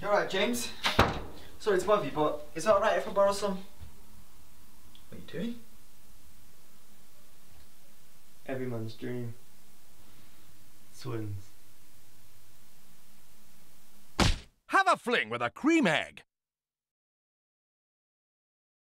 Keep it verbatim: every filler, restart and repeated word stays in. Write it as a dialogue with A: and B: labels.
A: You alright, James? Sorry to bother you, but is it alright if I borrow some? What are you doing?
B: Every man's dream. Twins.
C: Have a fling with a cream egg.